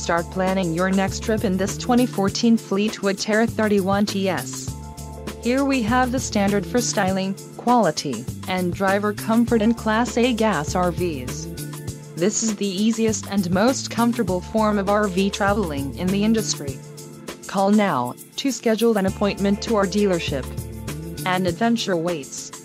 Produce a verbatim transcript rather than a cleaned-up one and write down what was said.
start planning your next trip in this twenty fourteen Fleetwood Terra thirty-one T S. Here we have the standard for styling, quality, and driver comfort in Class A gas R Vs. This is the easiest and most comfortable form of R V traveling in the industry. Call now to schedule an appointment to our dealership. An adventure waits.